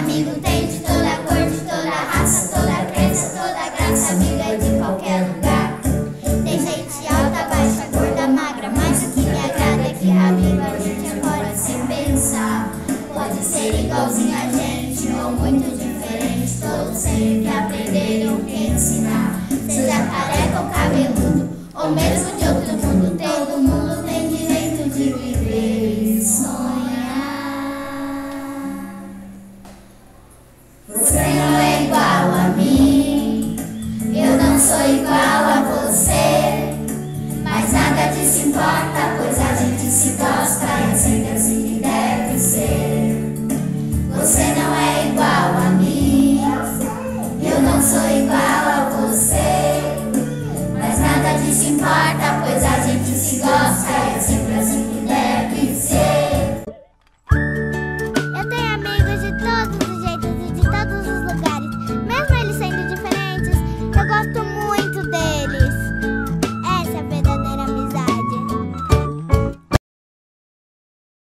amigo tem de toda cor, de toda raça, toda crença, toda graça, amiga de qualquer lugar. Tem gente alta, baixa, gorda, magra, mas o que me agrada é que amigo a gente pode sem pensar. Pode ser igualzinho a gente ou muito diferente, todos sempre aprenderam o que ensinar. Seja careca ou cabeludo, ou mesmo de outro mundo, todo mundo tem direito de viver e sonhar. Você não é igual a mim, eu não sou igual a você, mas nada disso importa.